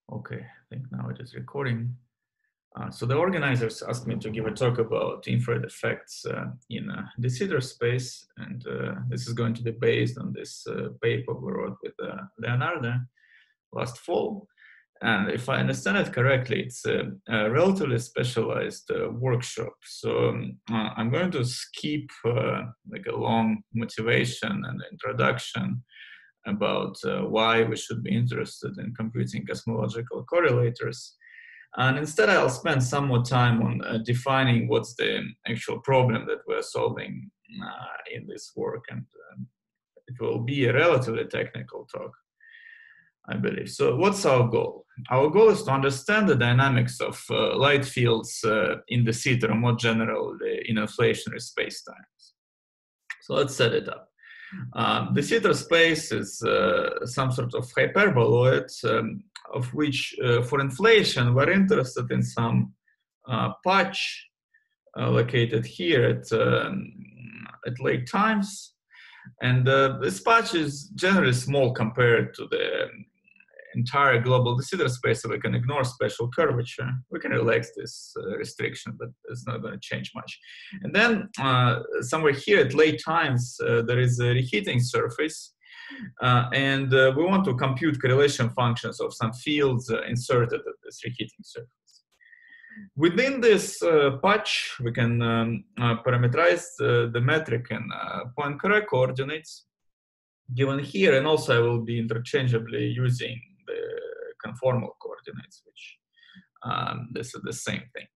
Okay, I think now it is recording. So the organizers asked me to give a talk about infrared effects in de Sitter space, and this is going to be based on this paper we wrote with Leonardo last fall. And if I understand it correctly, it's a relatively specialized workshop. So I'm going to skip like a long motivation and introduction about why we should be interested in computing cosmological correlators. And instead, I'll spend some more time on defining what's the actual problem that we're solving in this work. And it will be a relatively technical talk, I believe. So what's our goal? Our goal is to understand the dynamics of light fields in de Sitter, or more generally in inflationary spacetimes. So let's set it up. De Sitter space is some sort of hyperboloid of which for inflation we're interested in some patch located here at late times, and this patch is generally small compared to the entire global de Sitter space, so we can ignore special curvature. We can relax this restriction, but it's not going to change much. And then somewhere here at late times, there is a reheating surface, and we want to compute correlation functions of some fields inserted at this reheating surface. Within this patch, we can parameterize the metric in point correct coordinates given here, and also I will be interchangeably using the conformal coordinates, which this is the same thing.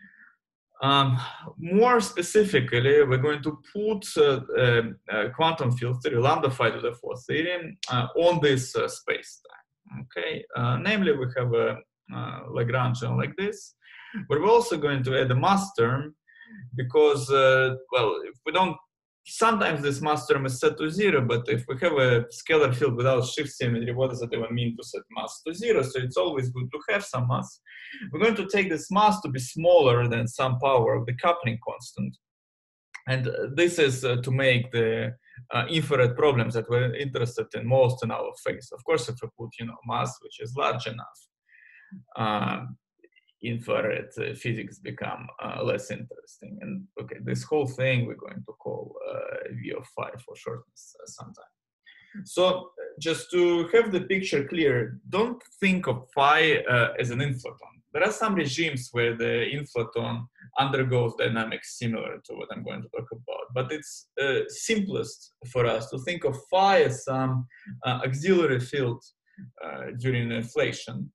More specifically, we're going to put quantum field theory, lambda phi to the 4 theory, on this space-time. Okay, namely, we have a Lagrangian like this, but we're also going to add a mass term because, well, if we don't, sometimes this mass term is set to 0, but if we have a scalar field without shift symmetry, what does it even mean to set mass to 0? So it's always good to have some mass. We're going to take this mass to be smaller than some power of the coupling constant. And this is to make the infrared problems that we're interested in most in our phase. Of course, if we put, mass which is large enough, infrared physics become less interesting. And okay, this whole thing we're going to call V of phi for shortness sometime. So just to have the picture clear, don't think of phi as an inflaton. There are some regimes where the inflaton undergoes dynamics similar to what I'm going to talk about, but it's simplest for us to think of phi as some auxiliary field during inflation.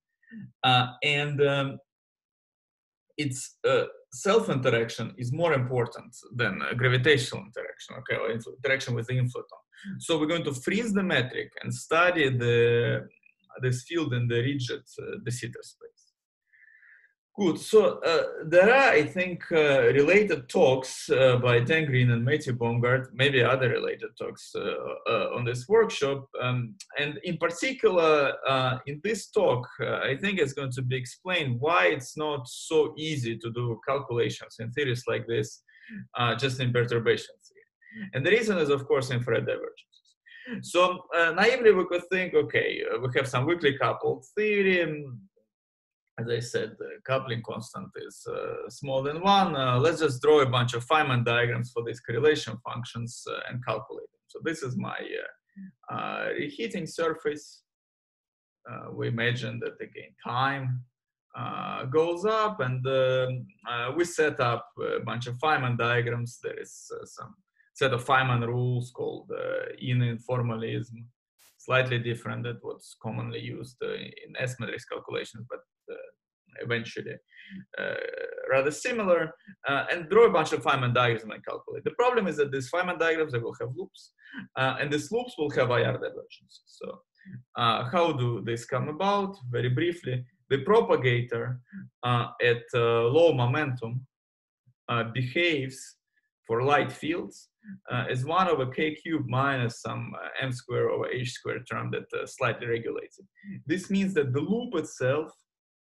Its self-interaction is more important than gravitational interaction, okay, or interaction with the inflaton. So we're going to freeze the metric and study this field in the rigid de Sitter space. Good. So there are, I think, related talks by Dan Green and Matthew Baumgart, maybe other related talks on this workshop. And in particular, in this talk, I think it's going to be explained why it's not so easy to do calculations in theories like this, just in perturbation theory. And the reason is, of course, infrared divergences. So naively, we could think, okay, we have some weakly coupled theory. As I said, the coupling constant is smaller than 1. Let's just draw a bunch of Feynman diagrams for these correlation functions and calculate them. So this is my reheating surface. We imagine that again time goes up, and we set up a bunch of Feynman diagrams. There is some set of Feynman rules called in formalism, slightly different than what's commonly used in S-matrix calculations, but eventually rather similar, and draw a bunch of Feynman diagrams and calculate. The problem is that these Feynman diagrams, they will have loops, and these loops will have IR divergences. So how do this come about? Very briefly, the propagator at low momentum behaves for light fields as 1 over k cubed minus some m squared over h squared term that slightly regulates it. This means that the loop itself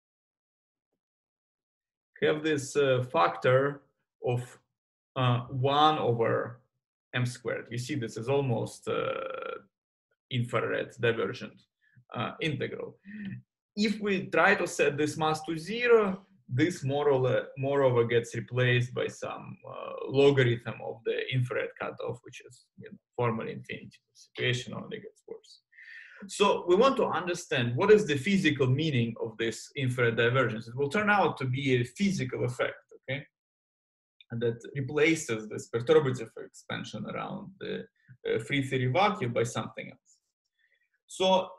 have this factor of 1 over m squared. You see, this is almost infrared divergent integral. if we try to set this mass to 0, this moreover gets replaced by some logarithm of the infrared cutoff, which is formally infinity. The situation only gets worse. So we want to understand what is the physical meaning of this infrared divergence. It will turn out to be a physical effect, okay, and that replaces this perturbative expansion around the free theory vacuum by something else. So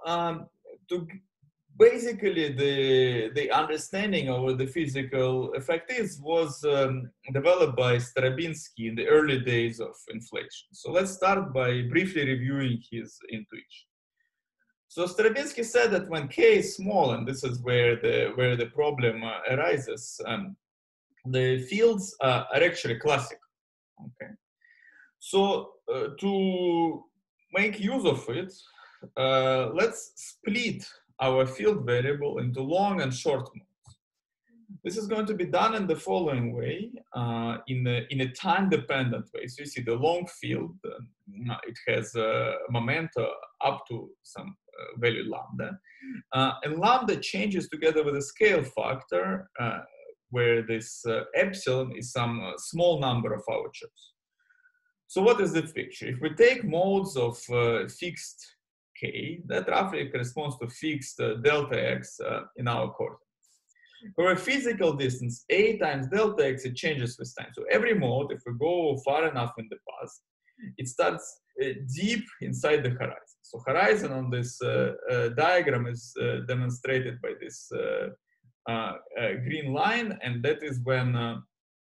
basically the understanding of what the physical effect was developed by Stravinsky in the early days of inflation. So let's start by briefly reviewing his intuition. So Stravinsky said that when k is small, and this is where the problem arises, the fields are actually classical. Okay, so to make use of it, let's split our field variable into long and short modes. This is going to be done in the following way, in a time-dependent way. So you see the long field, it has momenta up to some value lambda, and lambda changes together with a scale factor, where this epsilon is some small number of our choice. So what is the picture? If we take modes of fixed k, that roughly corresponds to fixed delta x in our coordinates. For a physical distance, a times delta x, it changes with time. So every mode, if we go far enough in the past, it starts deep inside the horizon. So horizon on this diagram is demonstrated by this green line, and that is when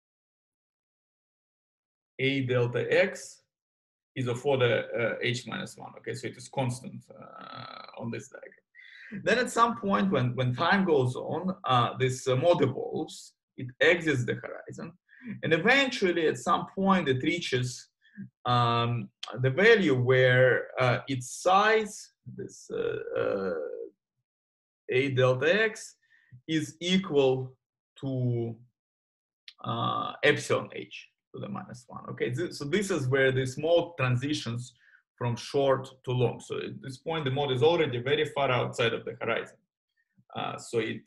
a delta x is of order h minus 1. Okay, so it is constant on this diagram. Then at some point when time goes on, this mode evolves, it exits the horizon, and eventually at some point it reaches the value where its size, this a delta x, is equal to epsilon h to the minus 1. Okay, so this is where this mode transitions from short to long. So at this point, the mode is already very far outside of the horizon. So it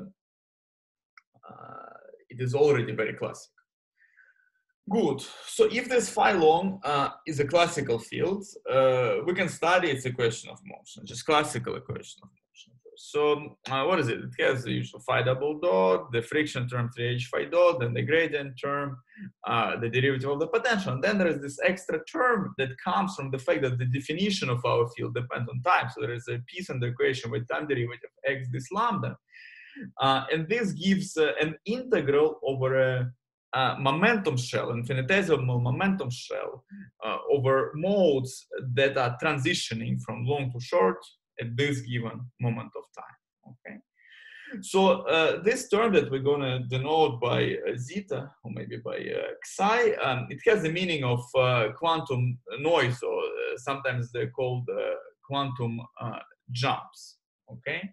is already very classical. Good. So if this phi long is a classical field, we can study its equation of motion, just classical equation of motion. So what is it? It has the usual phi double dot, the friction term 3h phi dot, then the gradient term, the derivative of the potential. And then there is this extra term that comes from the fact that the definition of our field depends on time. So there is a piece in the equation with time derivative x this lambda. And this gives an integral over a momentum shell, infinitesimal momentum shell, over modes that are transitioning from long to short at this given moment of time. Okay, so this term that we're going to denote by zeta, or maybe by psi, it has the meaning of quantum noise, or sometimes they're called quantum jumps. Okay,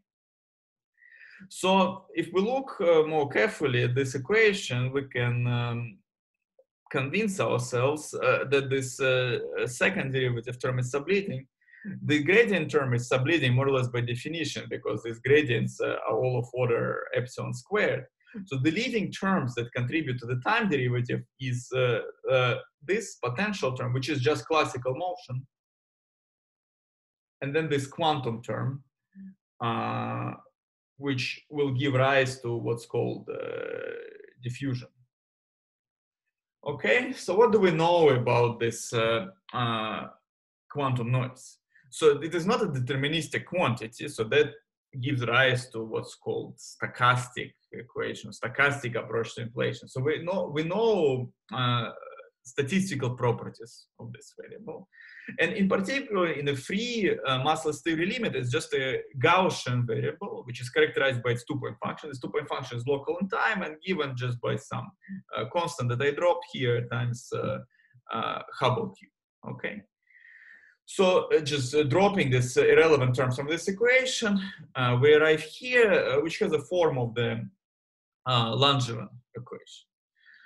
so if we look more carefully at this equation, we can convince ourselves that this second derivative term is subleading. The gradient term is subleading more or less by definition, because these gradients are all of order epsilon squared. So the leading terms that contribute to the time derivative is this potential term, which is just classical motion, and then this quantum term, which will give rise to what's called diffusion. Okay, so what do we know about this quantum noise? So it is not a deterministic quantity, so that gives rise to what's called stochastic equation, stochastic approach to inflation. So we know statistical properties of this variable. And in particular, in the free massless theory limit, it's just a Gaussian variable, which is characterized by its two-point function. This two-point function is local in time and given just by some constant that I dropped here times Hubble cube. Okay. So just dropping this irrelevant terms from this equation, we arrive here, which has a form of the Langevin equation.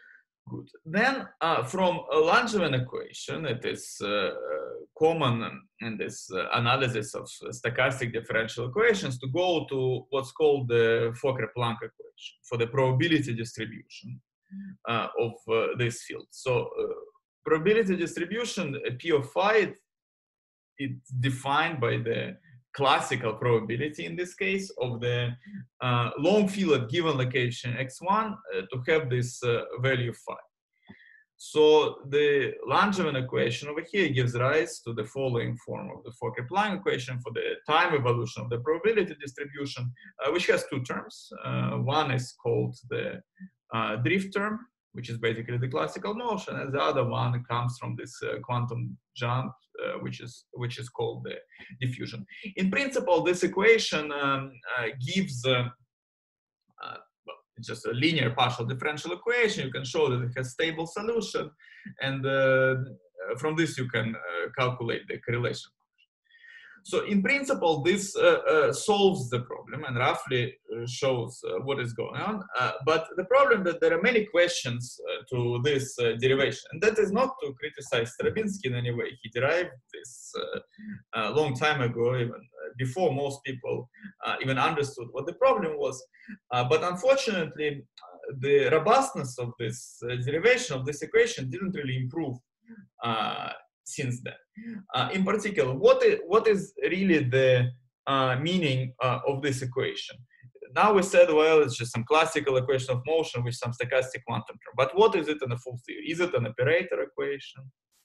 Good. Then from a Langevin equation, it is common in this analysis of stochastic differential equations to go to what's called the Fokker-Planck equation for the probability distribution of this field. So probability distribution, P of phi, it's defined by the classical probability in this case of the long field at given location x1 to have this value phi. So the Langevin equation over here gives rise to the following form of the Fokker-Planck equation for the time evolution of the probability distribution, which has two terms. One is called the drift term, which is basically the classical motion, and the other one comes from this quantum jump, which is called the diffusion. In principle, this equation gives well, it's just a linear partial differential equation. You can show that it has stable solution, and from this you can calculate the correlation. So in principle, this solves the problem and roughly shows what is going on. But the problem that there are many questions to this derivation, and that is not to criticize Stravinsky in any way. He derived this a long time ago, even before most people even understood what the problem was. But unfortunately, the robustness of this derivation of this equation didn't really improve since then. In particular, what is really the meaning of this equation? Now we said, well, it's just some classical equation of motion with some stochastic quantum term. But what is it in a full theory? Is it an operator equation?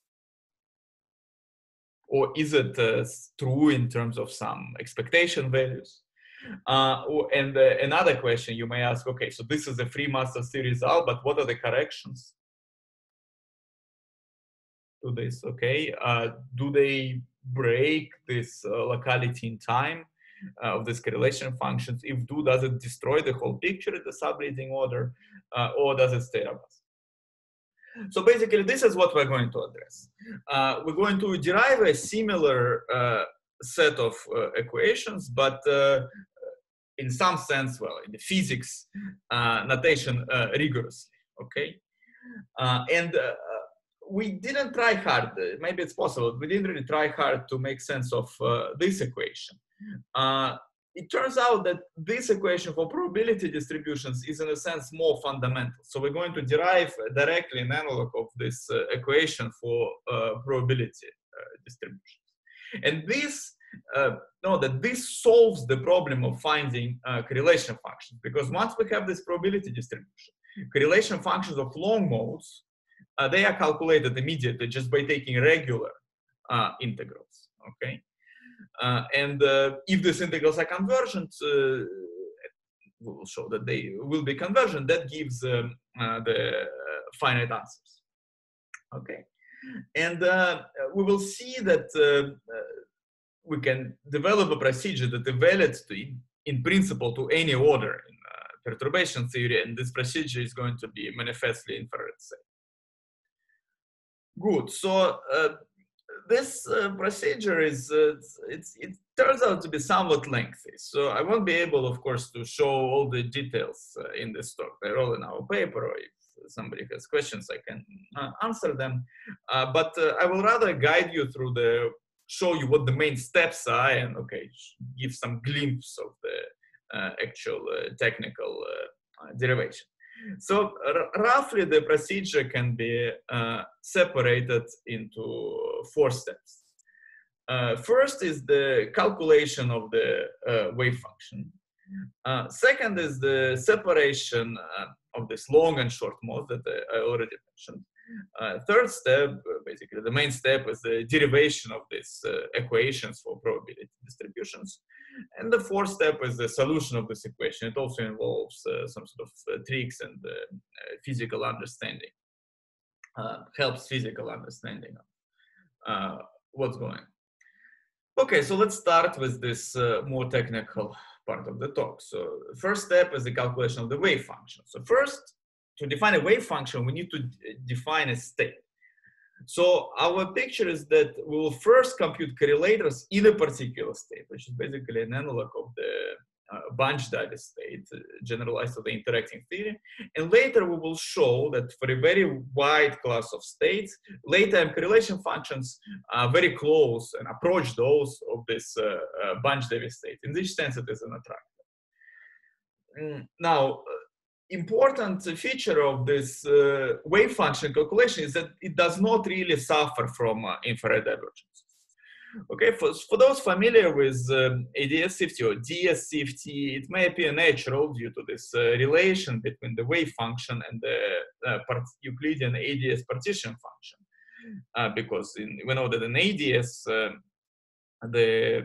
Or is it true in terms of some expectation values? And another question you may ask, okay, so this is a free master series result, but what are the corrections to this? Okay, do they break this locality in time of this correlation functions? If do, does it destroy the whole picture at the subleading order, or does it stay robust? So basically, this is what we're going to address. We're going to derive a similar set of equations, but in some sense, well, in the physics notation, rigorously. Okay, and we didn't try hard. Maybe it's possible. We didn't really try hard to make sense of this equation. It turns out that this equation for probability distributions is in a sense more fundamental. So we're going to derive directly an analog of this equation for probability distributions. And this, that this solves the problem of finding correlation functions, because once we have this probability distribution, correlation functions of long modes, they are calculated immediately just by taking regular integrals, okay? And if these integrals are convergent, we will show that they will be convergent. That gives the finite answers. Okay, and we will see that we can develop a procedure that evaluates in principle to any order in perturbation theory, and this procedure is going to be manifestly infrared safe. Good. So this procedure is, it turns out to be somewhat lengthy. So I won't be able, of course, to show all the details in this talk. They're all in our paper, or if somebody has questions, I can answer them. But I will rather guide you through show you what the main steps are, and okay, give some glimpse of the actual technical derivation. So roughly the procedure can be separated into 4 steps. First is the calculation of the wave function. Second is the separation of this long and short mode that I already mentioned. Third step, basically the main step, is the derivation of these equations for probability distributions. And the fourth step is the solution of this equation. It also involves some sort of tricks and physical understanding, helps physical understanding of what's going on. Okay, so let's start with this more technical part of the talk. So the first step is the calculation of the wave function. So first, to define a wave function, we need to define a state. So our picture is that we will first compute correlators in a particular state, which is basically an analog of the bunch diver state, generalized to the interacting theory. And later we will show that for a very wide class of states, late time correlation functions are very close and approach those of this bunch diver state. In this sense, it is an attractor. Now, important feature of this wave function calculation is that it does not really suffer from infrared divergences. Okay, for those familiar with ADS-CFT or DS-CFT, it may appear natural due to this relation between the wave function and the Euclidean ADS partition function, because we know that in ADS, the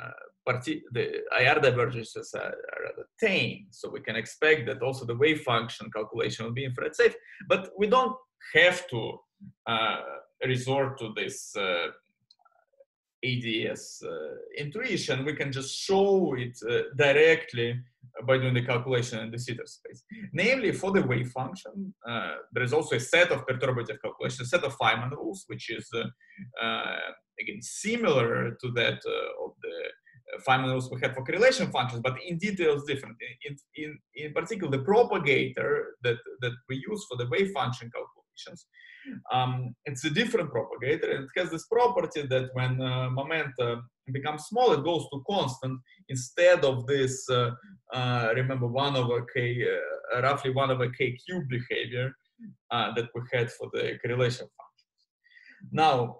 IR divergences are rather tame, so we can expect that also the wave function calculation will be infrared safe, but we don't have to resort to this ADS intuition. We can just show it directly by doing the calculation in the zeta space. Namely, for the wave function, there is also a set of perturbative calculations, a set of Feynman rules, which is again similar to that of the Feynman rules we have for correlation functions, but in details different. In particular, the propagator that we use for the wave function calculations, it's a different propagator, and it has this property that when momentum becomes small, it goes to constant instead of this, remember, 1 over k, roughly 1 over k cube behavior that we had for the correlation functions. Now,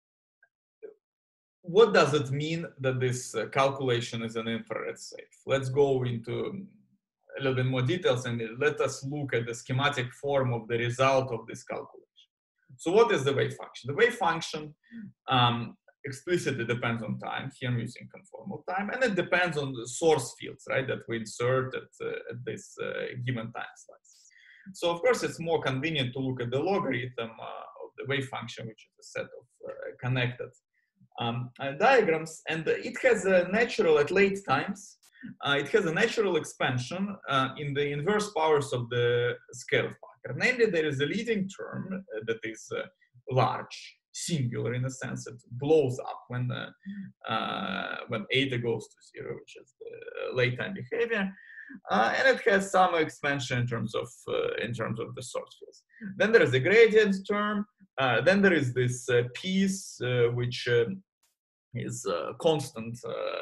what does it mean that this calculation is an infrared safe? Let's go into a little bit more details and let us look at the schematic form of the result of this calculation. So what is the wave function? The wave function explicitly depends on time. Here I'm using conformal time, and it depends on the source fields, right, that we insert at this given time slice. So of course, it's more convenient to look at the logarithm of the wave function, which is a set of connected diagrams, and it has a natural at late times. It has a natural expansion in the inverse powers of the scale factor. Namely, there is a leading term that is large, singular in a sense. It blows up when eta goes to 0, which is the late time behavior, and it has some expansion in terms of the source fields. Then there is the gradient term. Then there is this piece which is constant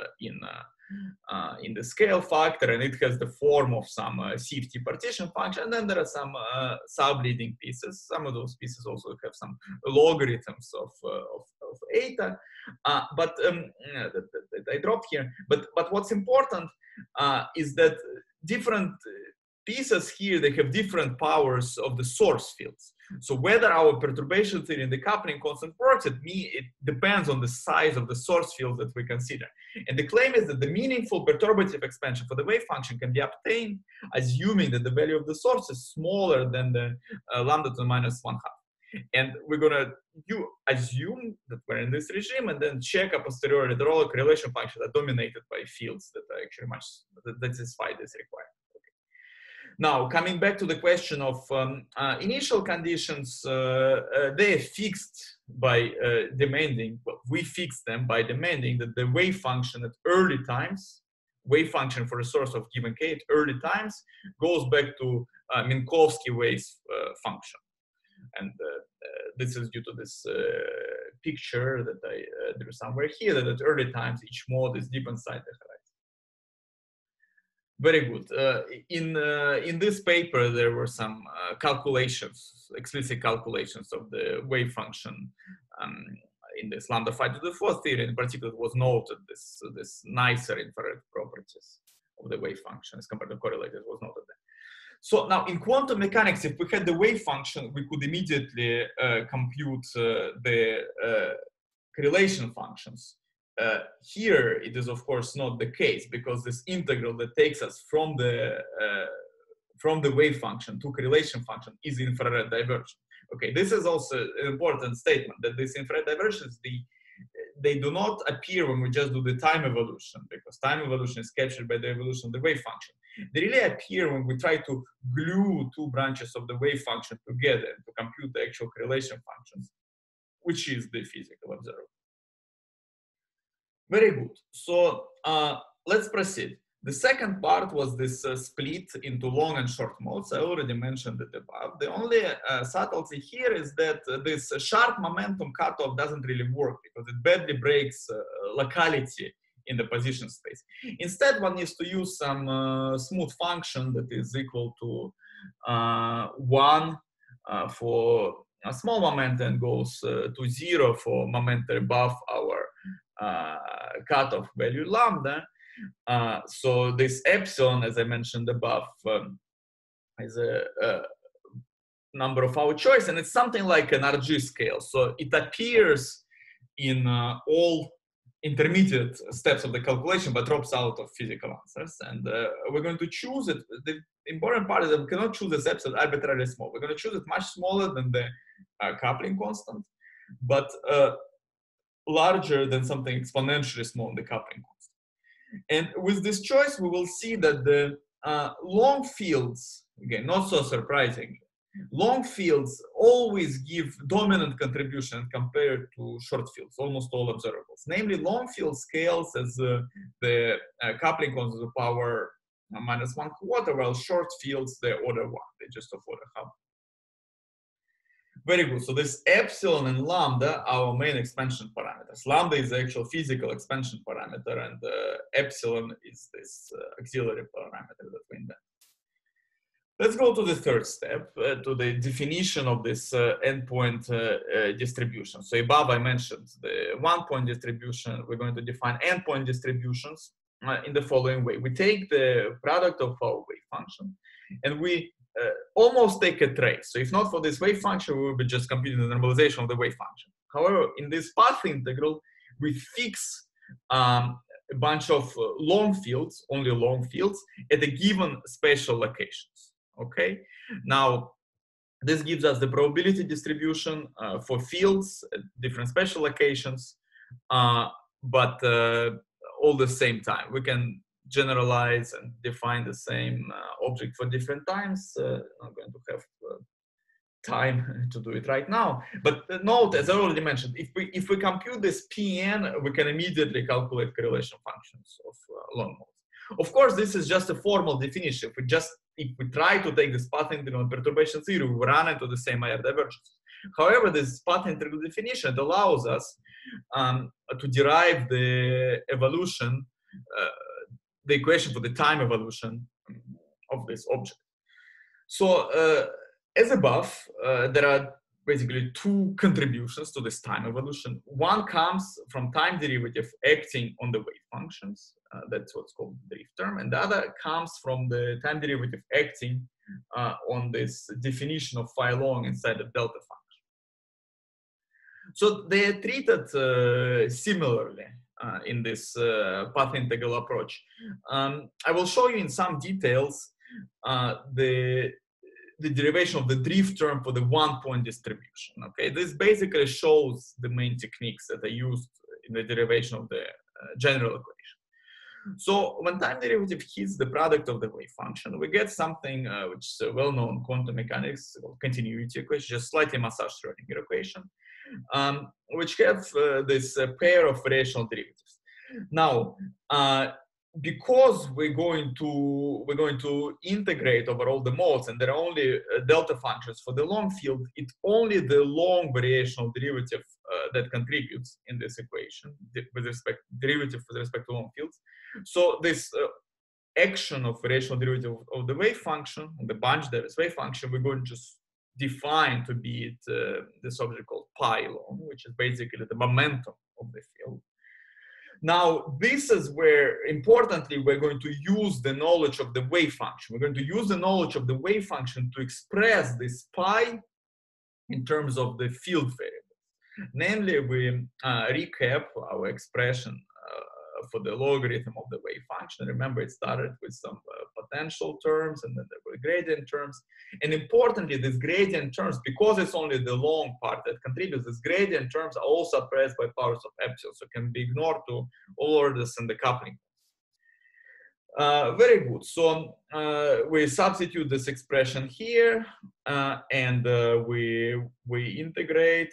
in the scale factor, and it has the form of some CFT partition function. And then there are some sub-leading pieces. Some of those pieces also have some logarithms of eta, but I dropped here. But what's important is that different pieces here, they have different powers of the source fields. So whether our perturbation theory and decoupling constant works, it depends on the size of the source field that we consider. And the claim is that the meaningful perturbative expansion for the wave function can be obtained assuming that the value of the source is smaller than the lambda to the minus 1/2. And we're gonna assume that we're in this regime and then check a posteriori that all correlation functions are dominated by fields that are actually that satisfy this requirement. Now, coming back to the question of initial conditions, they are fixed by demanding, well, we fix them by demanding that the wave function at early times, wave function for a source of given k at early times, goes back to Minkowski wave function. And this is due to this picture that I drew somewhere here, that at early times, each mode is deep inside the horizon. Very good. In this paper, there were some calculations, explicit calculations of the wave function in this lambda 5 to the 4th theory. In particular, it was noted this nicer infrared properties of the wave function as compared to correlated was noted there. So now in quantum mechanics, if we had the wave function, we could immediately compute the correlation functions. Here, it is of course not the case because this integral that takes us from the wave function to correlation function is infrared divergent. Okay, this is also an important statement that this infrared divergence, they do not appear when we just do the time evolution, because time evolution is captured by the evolution of the wave function. They really appear when we try to glue two branches of the wave function together to compute the actual correlation functions, which is the physical observer. Very good. So let's proceed. The second part was this split into long and short modes. I already mentioned it above. The only subtlety here is that this sharp momentum cutoff doesn't really work because it badly breaks locality in the position space. Instead, one needs to use some smooth function that is equal to 1 for a small moment and goes to 0 for moment above our cutoff value lambda. So this epsilon, as I mentioned above, is a number of our choice, and it's something like an RG scale. So it appears in all intermediate steps of the calculation, but drops out of physical answers. And we're going to choose it. The important part is that we cannot choose this epsilon arbitrarily small. We're going to choose it much smaller than the coupling constant, but larger than something exponentially small in the coupling constant. And with this choice, we will see that the long fields, again, not so surprising, long fields always give dominant contribution compared to short fields, almost all observables. Namely, long field scales as the coupling constant of power -1/4, while short fields, they're order 1, they're just of order half. Very good. So this epsilon and lambda are our main expansion parameters. Lambda is the actual physical expansion parameter, and epsilon is this auxiliary parameter that we invent. Let's go to the third step, to the definition of this endpoint distribution. So above I mentioned the one-point distribution. We're going to define endpoint distributions in the following way. We take the product of our wave function, and we almost take a trace. So if not for this wave function, we will be just computing the normalization of the wave function. However, in this path integral, we fix a bunch of long fields, only long fields, at a given spatial locations. Okay. Now, this gives us the probability distribution for fields at different spatial locations, but all the same time. We can generalize and define the same object for different times. I'm going to have time to do it right now. But note, as I already mentioned, if we compute this Pn, we can immediately calculate correlation functions of long modes. Of course, this is just a formal definition. If we try to take this path integral and perturbation theory, we run into the same IR divergence. However, this path integral definition allows us to derive the evolution, the equation for the time evolution of this object. So as above, there are basically two contributions to this time evolution. One comes from time derivative acting on the wave functions. That's what's called the drift term. And the other comes from the time derivative acting on this definition of phi long inside the delta function. So they are treated similarly in this path integral approach. I will show you in some details the derivation of the drift term for the one-point distribution. Okay, this basically shows the main techniques that are used in the derivation of the general equation. So when time derivative hits the product of the wave function, we get something which is a well-known quantum mechanics continuity equation, just slightly massaged Schrödinger equation, which have this pair of rational derivatives. Now, because we're going to integrate over all the modes, and there are only delta functions for the long field, it's only the long variational derivative that contributes in this equation with respect derivative with respect to long fields. So this action of variational derivative of the wave function, the bunch Davis wave function, we're going to just define to be this object called pi long, which is basically the momentum of the field. Now, this is where, importantly, we're going to use the knowledge of the wave function. We're going to use the knowledge of the wave function to express this pi in terms of the field variables. Namely, we recap our expression for the logarithm of the wave function. Remember, it started with some potential terms, and then there were gradient terms. And importantly, these gradient terms, because it's only the long part that contributes, these gradient terms are all suppressed by powers of epsilon, so can be ignored to all orders in the coupling. Very good. So we substitute this expression here, and we integrate.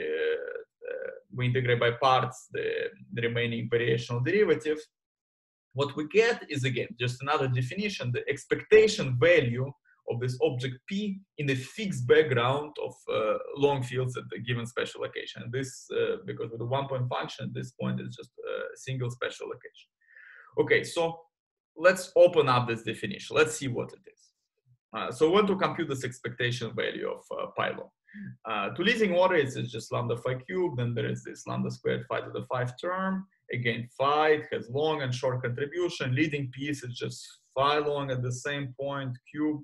We integrate by parts the remaining variational derivative. what we get is, again, just another definition, the expectation value of this object P in a fixed background of long fields at a given special location. This, because with the one-point function, this point is just a single special location. Okay, so let's open up this definition. Let's see what it is. So we want to compute this expectation value of pi long. To leading order, it's just lambda phi cubed, then there is this lambda squared phi to the 5 term. Again, phi, it has long and short contribution. Leading piece is just phi long at the same point, cube,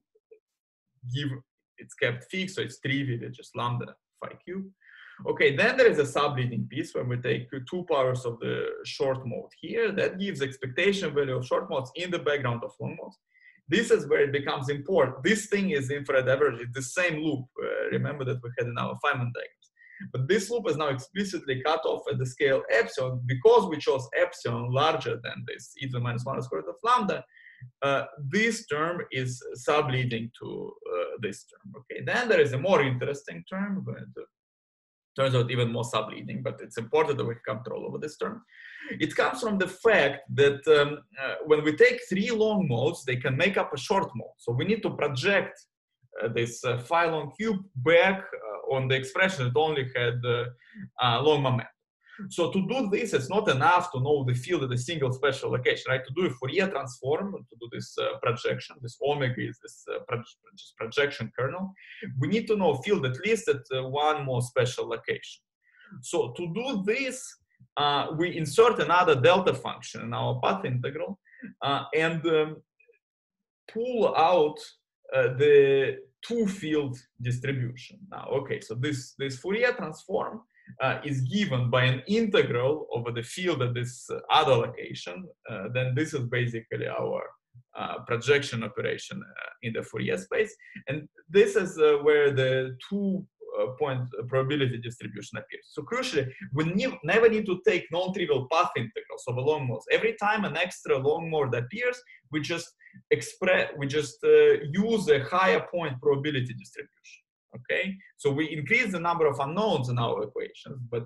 it's kept fixed, so it's trivial, it's just lambda phi cubed. Okay, then there is a subleading piece where we take 2 powers of the short mode here. That gives expectation value of short modes in the background of long modes. This is where it becomes important. This thing is infrared average. It's the same loop. Remember that we had in our Feynman diagrams. But this loop is now explicitly cut off at the scale epsilon. Because we chose epsilon larger than this e to the minus 1 squared of lambda, this term is subleading to this term. Okay, then there is a more interesting term. Turns out even more subleading, but it's important that we have control over this term. It comes from the fact that when we take 3 long modes, they can make up a short mode. So we need to project this phi long cube back on the expression that only had long momentum. So to do this, it's not enough to know the field at a single special location, right? To do a Fourier transform, to do this projection, this omega is this projection kernel, we need to know a field at least at one more special location. So to do this, we insert another delta function in our path integral and pull out the 2-field distribution. Now, okay, so this Fourier transform is given by an integral over the field at this other location. Then this is basically our projection operation in the Fourier space. And this is where the 2-point probability distribution appears. So crucially, we never need to take non-trivial path integrals over long modes. Every time an extra long mode appears, we just use a higher point probability distribution. Okay, so we increase the number of unknowns in our equations, but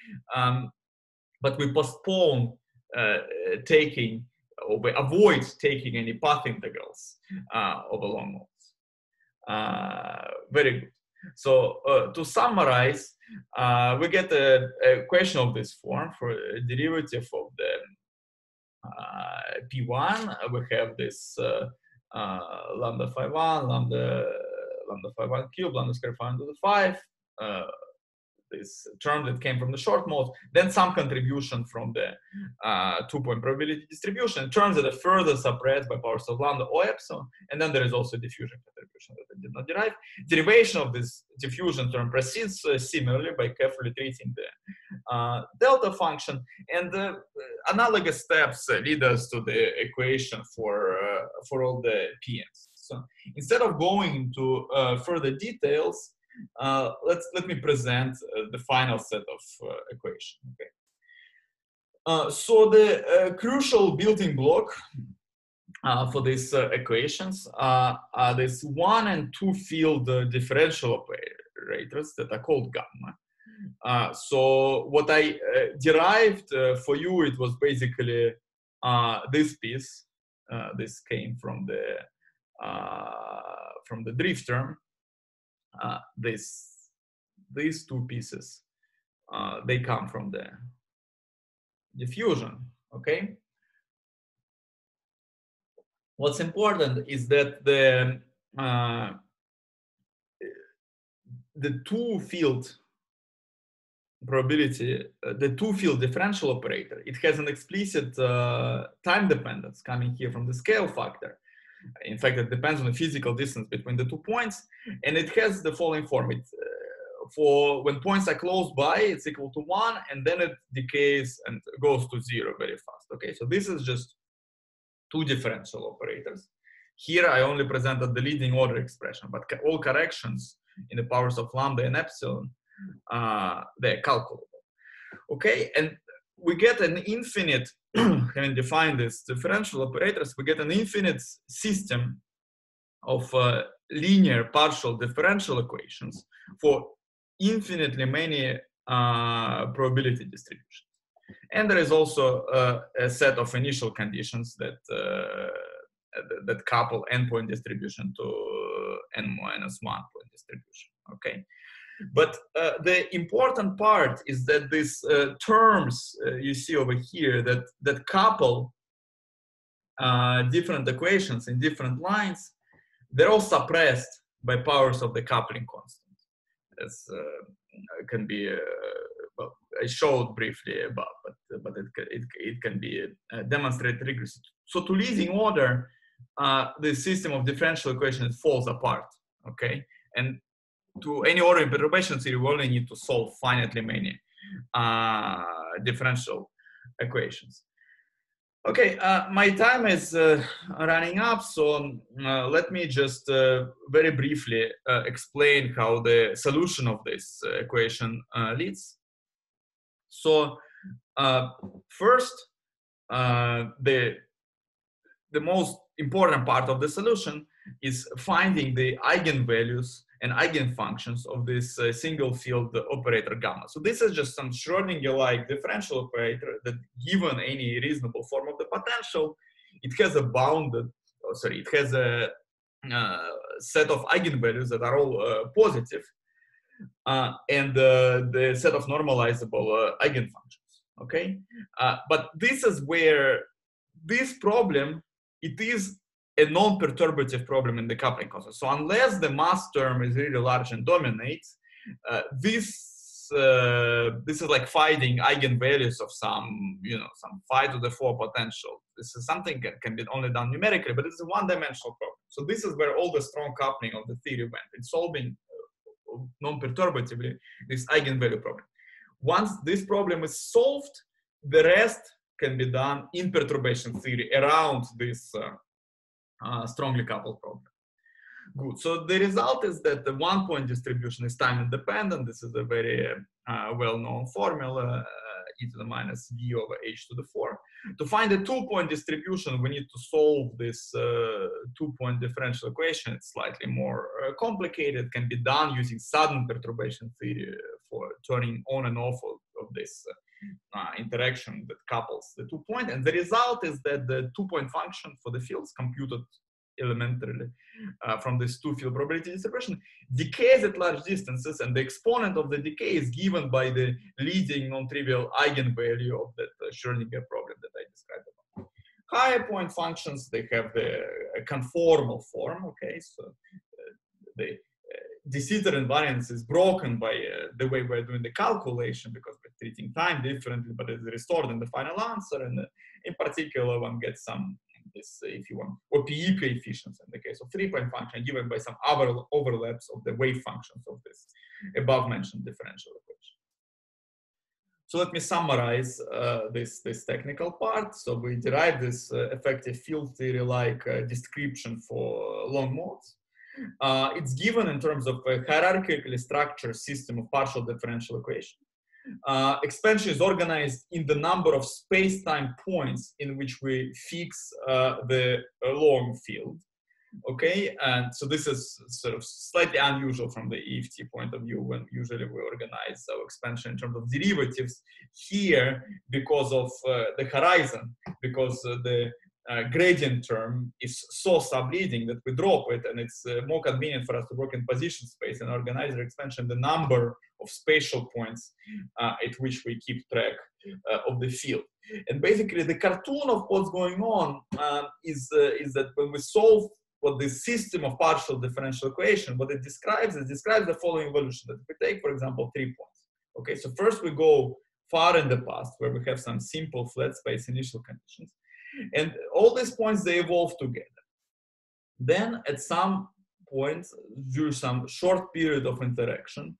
we postpone taking, or we avoid taking any path integrals over long modes. Very good. So to summarize, we get a equation of this form for a derivative of the P1. We have this lambda phi 1, lambda phi 1 cube, lambda squared phi 1 to the 5, this term that came from the short mode, then some contribution from the 2-point probability distribution, terms that are further suppressed by powers of lambda or epsilon, and then there is also diffusion contribution that I did not derive. Derivation of this diffusion term proceeds similarly by carefully treating the delta function, and analogous steps lead us to the equation for all the PNs. So instead of going into further details, let me present the final set of equations. Okay. So the crucial building block for these equations are these 1 and 2 field differential operators that are called gamma. So what I derived for you, it was basically this piece. This came from the drift term. These 2 pieces, they come from the diffusion. Okay. What's important is that the 2-field probability, the 2-field differential operator, it has an explicit time dependence coming here from the scale factor. In fact, it depends on the physical distance between the 2 points, and it has the following form. For when points are close by, it's equal to 1, and then it decays and goes to 0 very fast. Okay, so this is just 2 differential operators. Here I only presented the leading order expression, but all corrections in the powers of lambda and epsilon, they're calculable. Okay, and we get an infinite, having defined these differential operators, we get an infinite system of linear partial differential equations for infinitely many probability distributions. And there is also a set of initial conditions that that couple n-point distribution to n-1 point distribution. Okay, but the important part is that these terms you see over here that couple different equations in different lines, they're all suppressed by powers of the coupling constant, as can be well, I showed briefly above, but it can be demonstrated rigorously. So to leading order, the system of differential equations falls apart. Okay, and to any order in perturbation theory, we only need to solve finitely many differential equations. Okay, my time is running up, so let me just very briefly explain how the solution of this equation leads. So first, the most important part of the solution is finding the eigenvalues and eigenfunctions of this single field operator gamma. So this is just some Schrödinger-like differential operator that, given any reasonable form of the potential, it has a bounded, it has a set of eigenvalues that are all positive, and the set of normalizable eigenfunctions. Okay, but this is where this problem, it is a non-perturbative problem in the coupling constant. So unless the mass term is really large and dominates, this is like finding eigenvalues of some, some 5⁴ potential. This is something that can be only done numerically, but it's a one-dimensional problem. So this is where all the strong coupling of the theory went in solving non-perturbatively this eigenvalue problem. Once this problem is solved, the rest can be done in perturbation theory around this strongly coupled problem. Good. So the result is that the one-point distribution is time independent. This is a very well-known formula, e to the minus v over h to the 4. To find a two-point distribution, we need to solve this two-point differential equation. It's slightly more complicated. It can be done using sudden perturbation theory for turning on and off of this interaction that couples the 2 point. And the result is that the 2-point function for the fields computed elementarily from this two-field probability distribution decays at large distances, and the exponent of the decay is given by the leading non-trivial eigenvalue of that Schrödinger problem that I described above. Higher point functions, they have the conformal form. Okay, so the de Sitter invariance is broken by the way we're doing the calculation, because we're treating time differently, but it's restored in the final answer. And in particular, one gets some, this, if you want, OPE coefficients in the case of 3-point function, given by some other overlaps of the wave functions of this above mentioned differential equation. So let me summarize this technical part. So we derive this effective field theory like description for long modes. It's given in terms of a hierarchically structured system of partial differential equation. Expansion is organized in the number of space-time points in which we fix the long field. Okay, and so this is sort of slightly unusual from the EFT point of view, when usually we organize our expansion in terms of derivatives. Here, because of the horizon, because the gradient term is so subleading that we drop it, and it's more convenient for us to work in position space and organize our expansion the number of spatial points at which we keep track of the field. And basically, the cartoon of what's going on is that when we solve what the system of partial differential equation, what it describes the following evolution. That if we take, for example, 3 points. Okay, so first we go far in the past where we have some simple flat space initial conditions. And all these points, they evolve together. Then at some point, during some short period of interaction,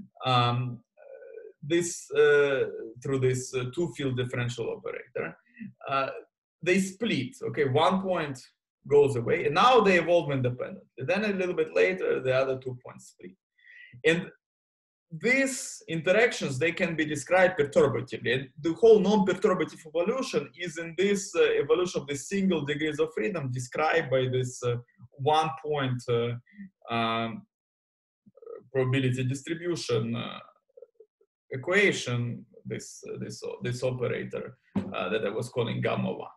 through this two-field differential operator, they split. Okay, 1 point goes away, and now they evolve independently. Then a little bit later, the other 2 points split. And these interactions, they can be described perturbatively. And the whole non-perturbative evolution is in this evolution of the single degrees of freedom described by this 1 point probability distribution equation this operator that I was calling gamma 1.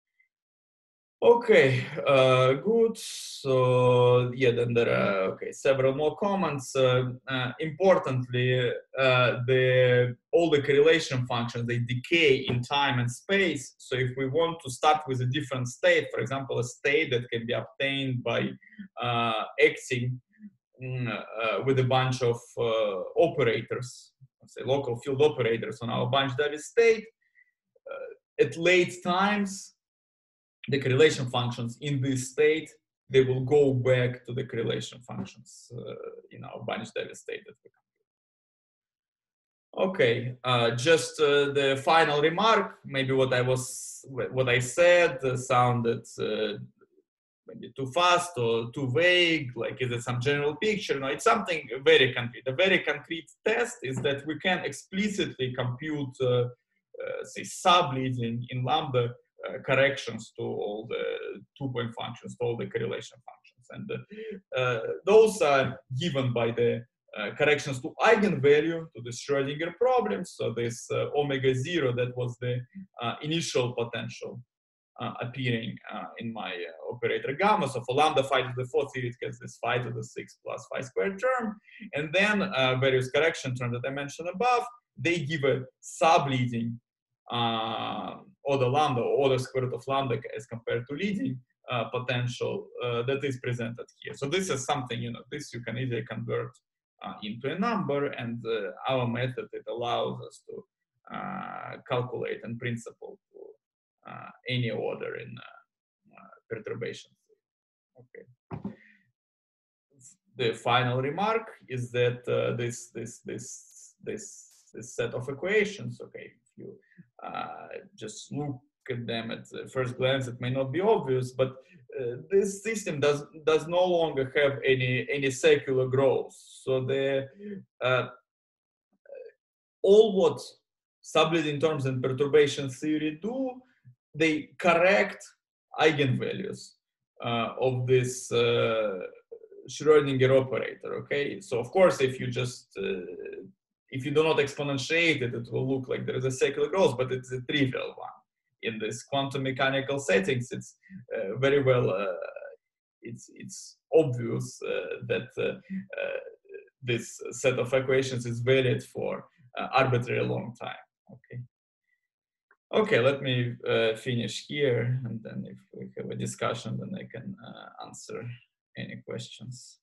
Okay, good. So yeah, then there are several more comments. Importantly, all the correlation functions, they decay in time and space. So if we want to start with a different state, for example, a state that can be obtained by acting with a bunch of operators, let's say local field operators on our bunch Davis state, at late times, the correlation functions in this state, they will go back to the correlation functions in our bunch Davis state that we have. Okay, just the final remark. Maybe what I said sounded maybe too fast or too vague. Like, is it some general picture? No, it's something very concrete. A very concrete test is that we can explicitly compute, say, subleading in lambda corrections to all the 2-point functions, to all the correlation functions. And those are given by the corrections to eigenvalue, to the Schrödinger problem. So this omega 0, that was the initial potential appearing in my operator gamma. So for lambda phi to the 4th theory, it has this phi to the 6 plus phi squared term. And then various correction terms that I mentioned above, they give a subleading order lambda, or order square root of lambda as compared to leading potential that is presented here. So this is something, this you can easily convert into a number, and our method, it allows us to calculate in principle to any order in perturbation. Okay. The final remark is that this set of equations, okay, if you just look at them at the first glance, it may not be obvious, but this system does no longer have any secular growth. So the all what subleading terms and perturbation theory do, they correct eigenvalues of this Schrödinger operator. Okay, so of course, if you just if you do not exponentiate it, it will look like there is a secular growth, but it's a trivial one. In this quantum mechanical settings, it's very well, it's obvious that this set of equations is valid for arbitrarily long time. Okay. Okay, let me finish here, and then if we have a discussion, then I can answer any questions.